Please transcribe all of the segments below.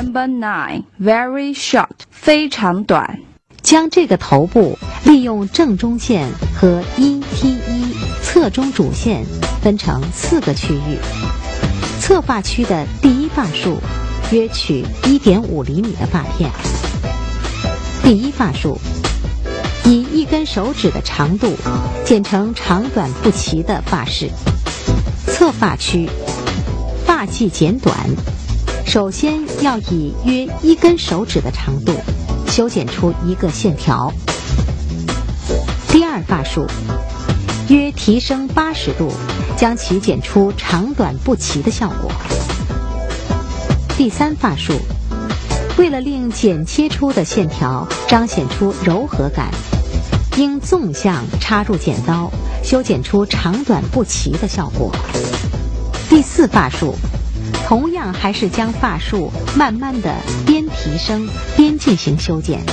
Number 9, very short, 非常短。 将这个头部利用正中线和1T1侧中主线分成4个区域。侧发区的第一发束约取 1.5 厘米的发片。第一发束以1根手指的长度剪成长短不齐的发饰。侧发区发髻剪短，首先要以约1根手指的长度修剪出一个线条。第二发束约提升80度，将其剪出长短不齐的效果。第三发束为了令剪切出的线条彰显出柔和感，应纵向插入剪刀，修剪出长短不齐的效果。第四发束同样还是将发束慢慢地边提升边进行修剪。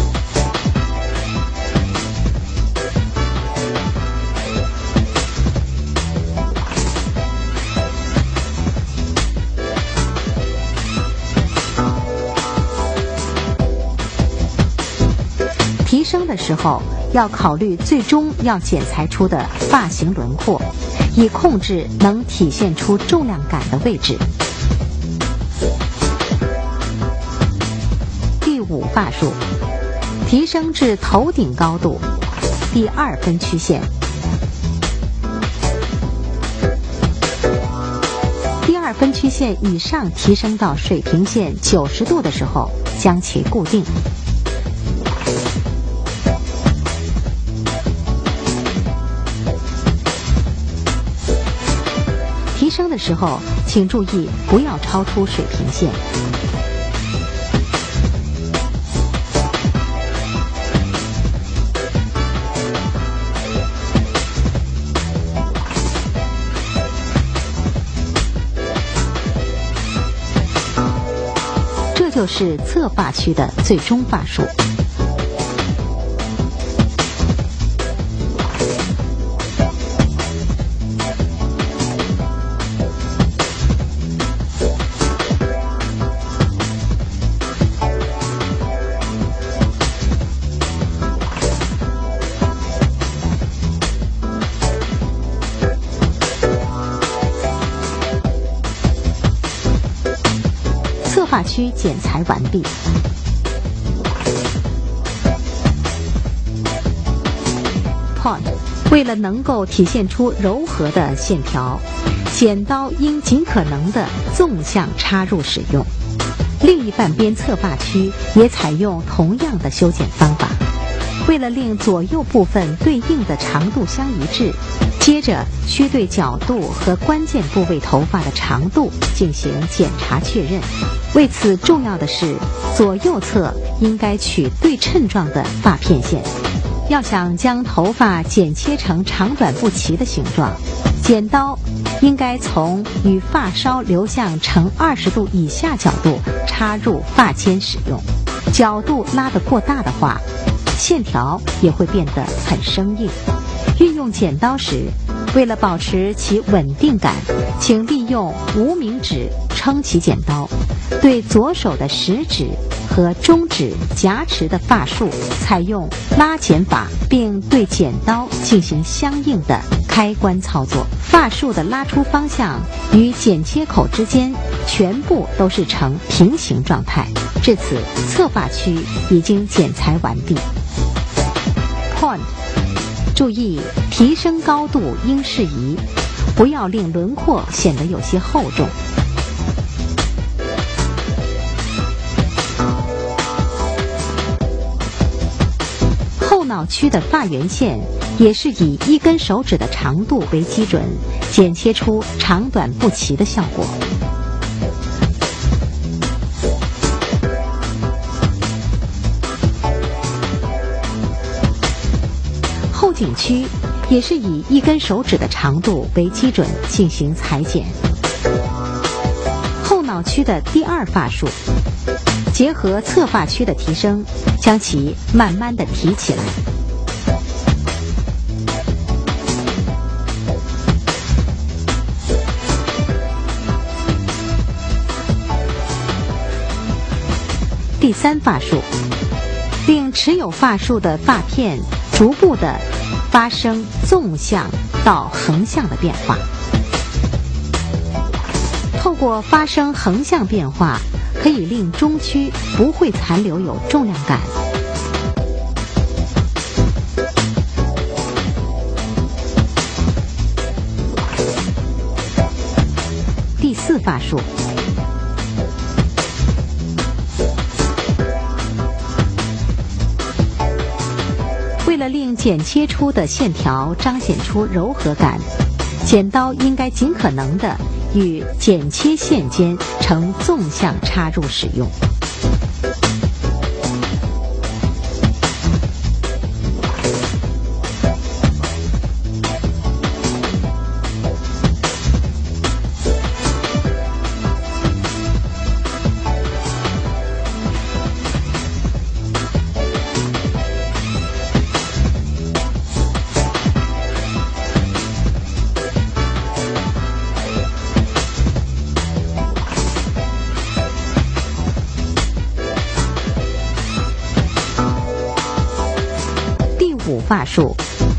提升的时候要考虑最终要剪裁出的发型轮廓，以控制能体现出重量感的位置。第五发束提升至头顶高度，第2分曲线。第2分曲线以上提升到水平线90度的时候，将其固定。提升的时候，请注意不要超出水平线。这就是侧发区的最终发束。侧发区剪裁完毕。Point 为了能够体现出柔和的线条，剪刀应尽可能的纵向插入使用。另一半边侧发区也采用同样的修剪方法。为了令左右部分对应的长度相一致，接着需对角度和关键部位头发的长度进行检查确认。为此，重要的是左右侧应该取对称状的发片线。要想将头发剪切成长短不齐的形状，剪刀应该从与发梢流向呈20度以下角度插入发间使用。角度拉得过大的话，线条也会变得很生硬。运用剪刀时，为了保持其稳定感，请利用无名指撑起剪刀，对左手的食指和中指夹持的发束采用拉剪法，并对剪刀进行相应的开关操作。发束的拉出方向与剪切口之间全部都是呈平行状态。至此，侧发区已经剪裁完毕。Point， 注意提升高度应适宜，不要令轮廓显得有些厚重。后脑区的发缘线也是以1根手指的长度为基准，剪切出长短不齐的效果。后颈区也是以1根手指的长度为基准进行裁剪。后脑区的第2发束，结合侧发区的提升，将其慢慢地提起来。 第3发束，令持有发束的发片逐步地发生纵向到横向的变化。透过发生横向变化，可以令中区不会残留有重量感。第4发束，为了令剪切出的线条彰显出柔和感，剪刀应该尽可能的与剪切线间呈纵向插入使用。5发束，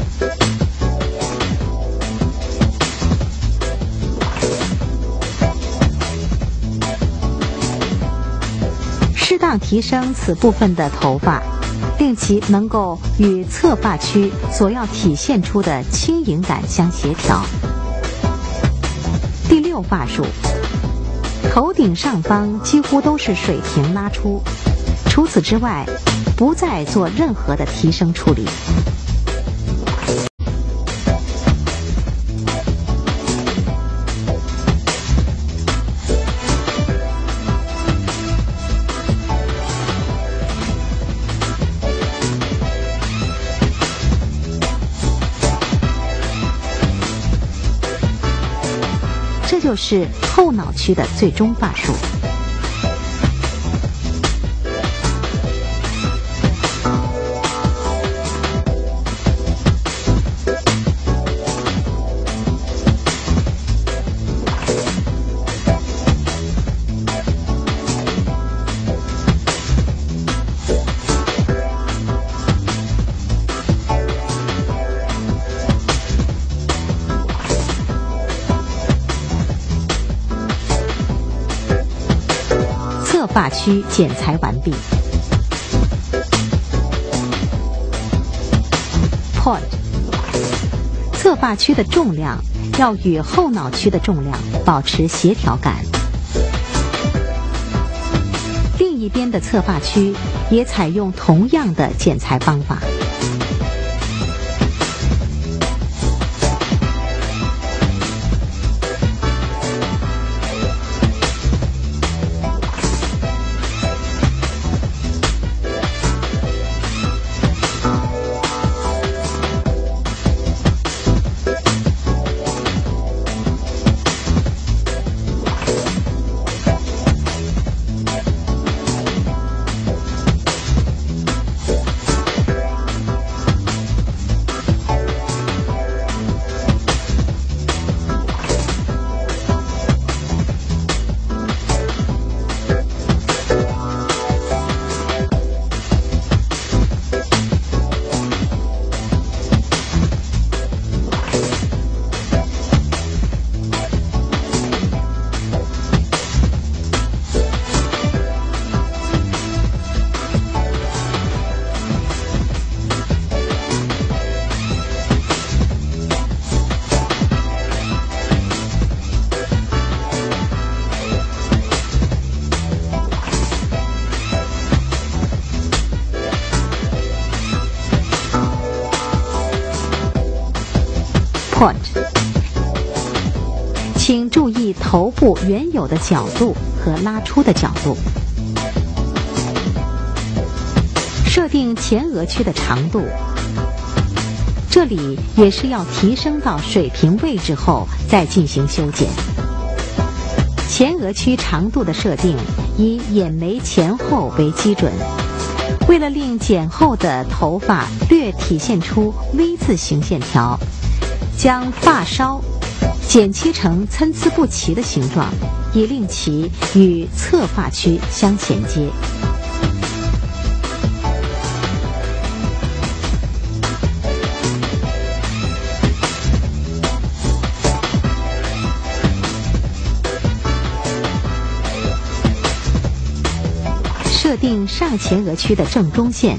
适当提升此部分的头发，令其能够与侧发区所要体现出的轻盈感相协调。第6发束，头顶上方几乎都是水平拉出，除此之外不再做任何的提升处理。这就是后脑区的最终发束。侧发区剪裁完毕。Point， 侧发区的重量要与后脑区的重量保持协调感。另一边的侧发区也采用同样的剪裁方法。Point， 请注意头部原有的角度和拉出的角度。设定前额区的长度，这里也是要提升到水平位置后再进行修剪。前额区长度的设定以眼眉前后为基准，为了令剪后的头发略体现出 V 字形线条，将发梢剪切成参差不齐的形状，以令其与侧发区相衔接。 设定上前额区的正中线。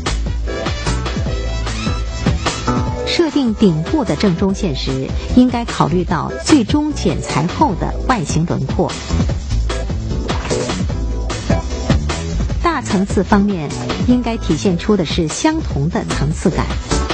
设定顶部的正中线时，应该考虑到最终剪裁后的外形轮廓。大层次方面，应该体现出的是相同的层次感。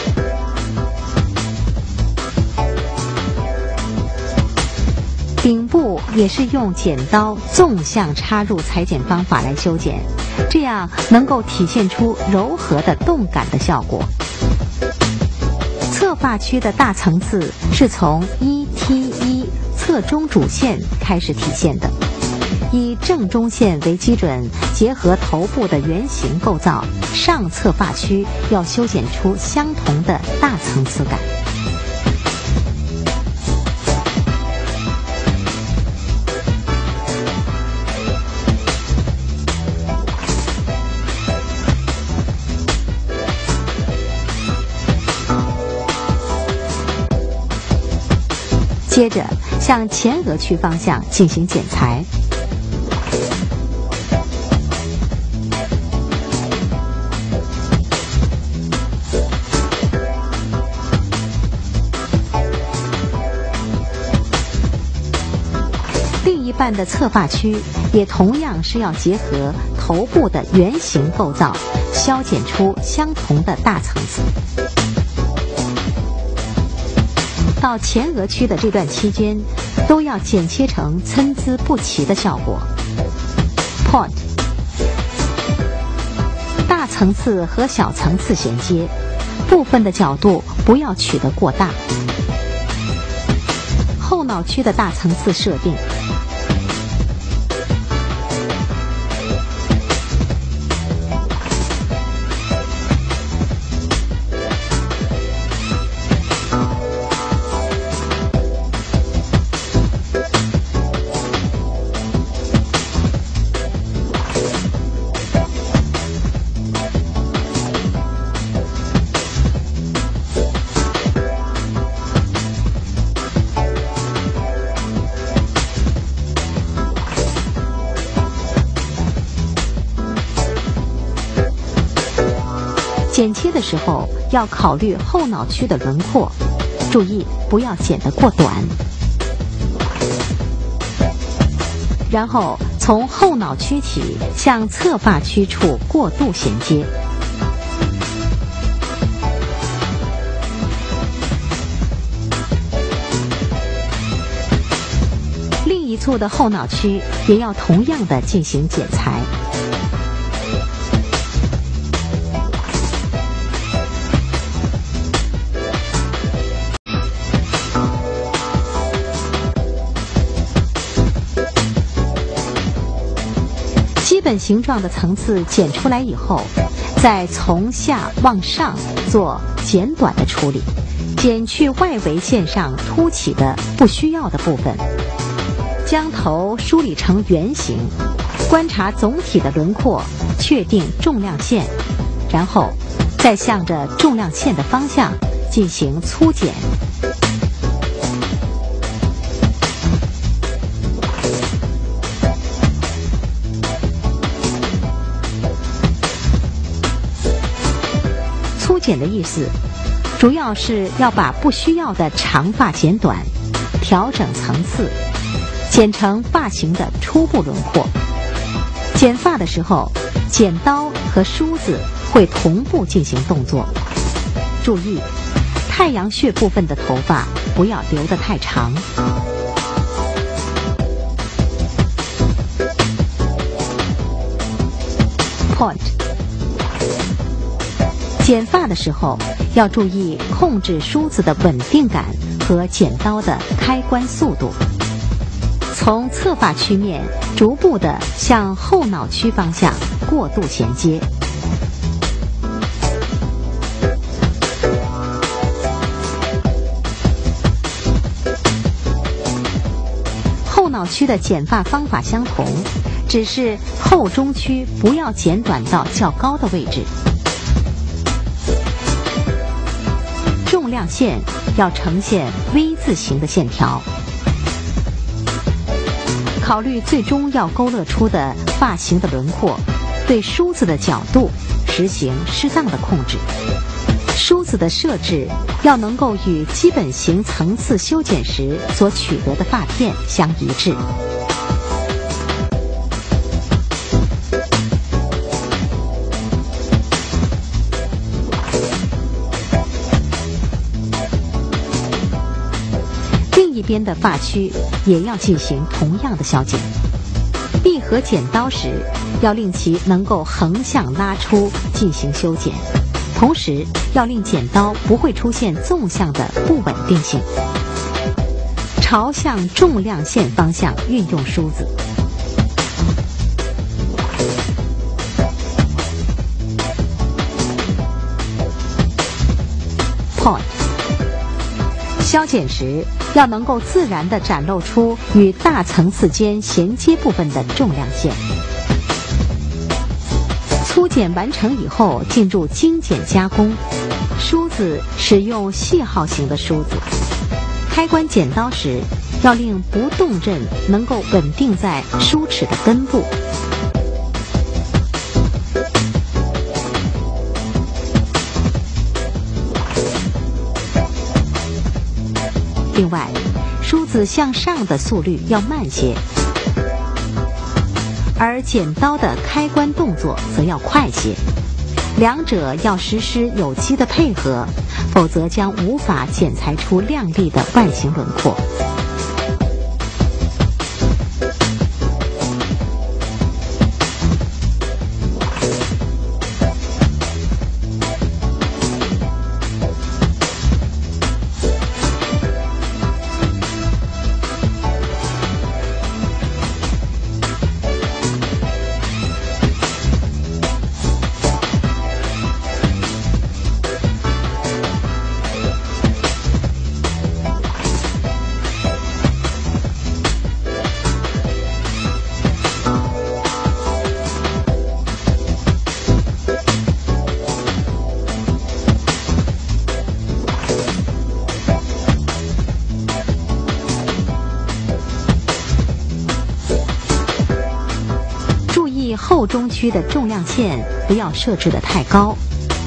顶部也是用剪刀纵向插入裁剪方法来修剪，这样能够体现出柔和的动感的效果。侧发区的大层次是从1T1侧中主线开始体现的，以正中线为基准，结合头部的圆形构造，上侧发区要修剪出相同的大层次感。接着向前额区方向进行剪裁。另一半的侧发区也同样是要结合头部的圆形构造，削剪出相同的大层次。到前额区的这段期间，都要剪切成参差不齐的效果。Point， 大层次和小层次衔接，部分的角度不要取得过大。后脑区的大层次设定。剪切的时候要考虑后脑区的轮廓，注意不要剪得过短。然后从后脑区起向侧发区处过渡衔接。另一簇的后脑区也要同样的进行剪裁。基本形状的层次剪出来以后，再从下往上做剪短的处理，剪去外围线上凸起的不需要的部分，将头梳理成圆形，观察总体的轮廓，确定重量线，然后再向着重量线的方向进行粗剪。粗剪的意思，主要是要把不需要的长发剪短，调整层次，剪成发型的初步轮廓。剪发的时候，剪刀和梳子会同步进行动作。注意，太阳穴部分的头发不要留得太长。Point。剪发的时候要注意控制梳子的稳定感和剪刀的开关速度。从侧发区面逐步地向后脑区方向过渡衔接。后脑区的剪发方法相同， 只是后中区不要剪短到较高的位置。重量线要呈现 V 字形的线条。考虑最终要勾勒出的发型的轮廓，对梳子的角度实行适当的控制。梳子的设置要能够与基本型层次修剪时所取得的发片相一致。另一边的发区也要进行同样的削剪。闭合剪刀时，要令其能够横向拉出进行修剪，同时要令剪刀不会出现纵向的不稳定性。朝向重量线方向运用梳子。Point。削剪时要能够自然地展露出与大层次间衔接部分的重量线。粗剪完成以后，进入精剪加工。梳子使用细号型的梳子。开关剪刀时，要令不动刃能够稳定在梳齿的根部。另外，梳子向上的速率要慢些，而剪刀的开关动作则要快些，两者要实施有机的配合，否则将无法剪裁出亮丽的外形轮廓。后中区的重量线不要设置得太高。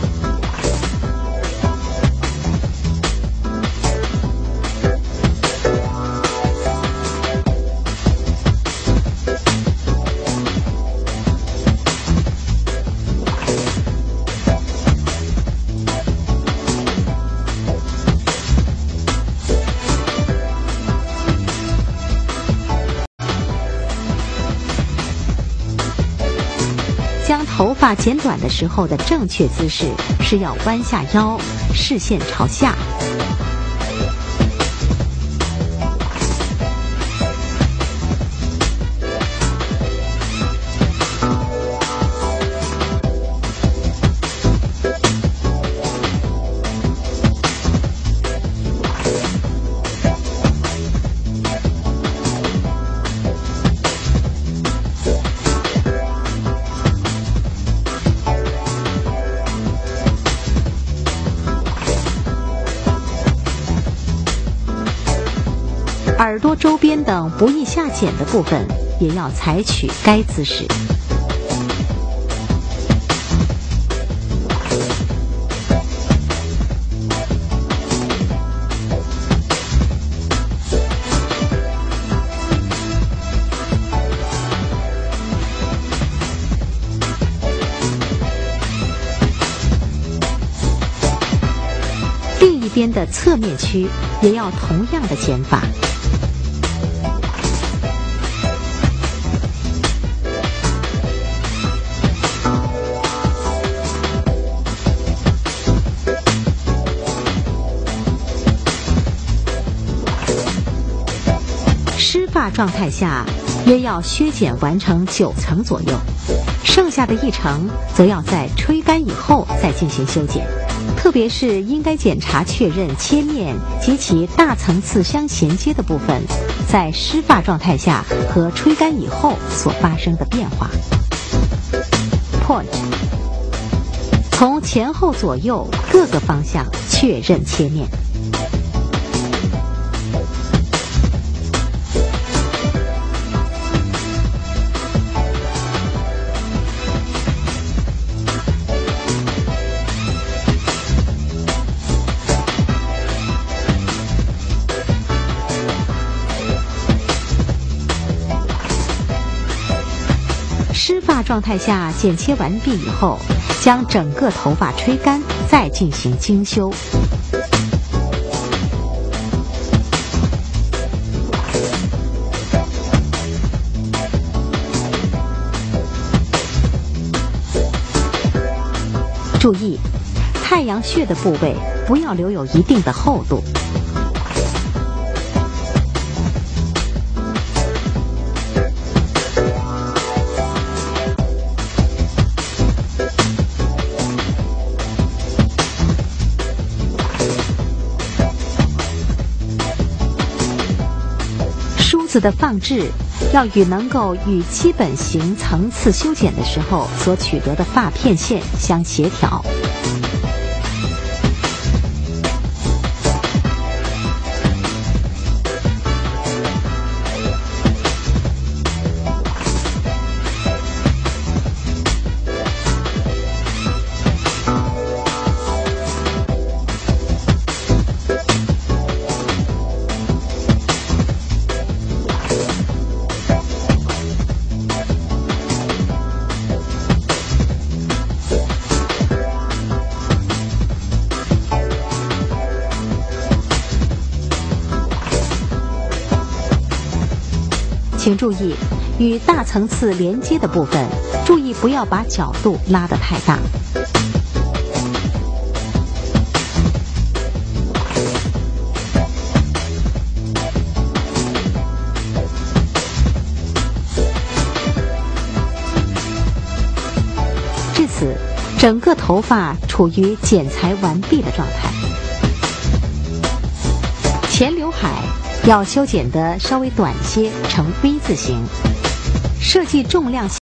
将头发剪短的时候的正确姿势是要弯下腰，视线朝下。耳朵周边等不易下剪的部分，也要采取该姿势。另一边的侧面区也要同样的剪法。湿发状态下，约要削剪完成9层左右，剩下的1层则要在吹干以后再进行修剪， 特别是应该检查确认切面及其大层次相衔接的部分在湿发状态下和吹干以后所发生的变化。Point， 从前后左右各个方向确认切面。湿发状态下剪切完毕以后，将整个头发吹干，再进行精修。注意，太阳穴的部位不要留有一定的厚度。梳子的放置要与能够与基本型层次修剪的时候所取得的发片线相协调。请注意，与大层次连接的部分，注意不要把角度拉得太大。至此，整个头发处于剪裁完毕的状态。前刘海要修剪得稍微短些，呈 V 字形，设计重量